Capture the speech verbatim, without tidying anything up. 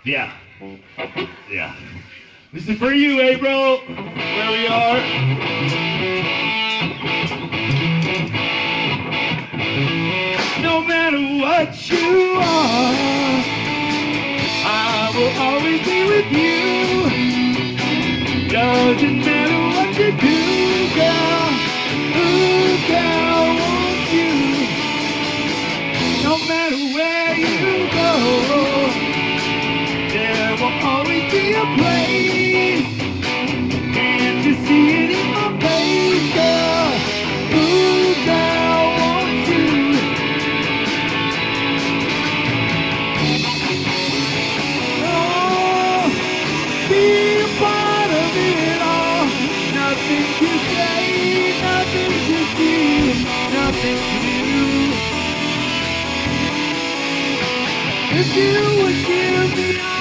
Yeah. Yeah. This is for you, April, where we are. No matter what you are, I will always be with you. Doesn't matter what you do, girl. Ooh, girl, won't you? No matter where you go, there will always be a place. Can't you see it in my face, girl? Ooh, girl, won't you? Oh, be a part of it all. Nothing to say, nothing to see, nothing to do. If you would give me all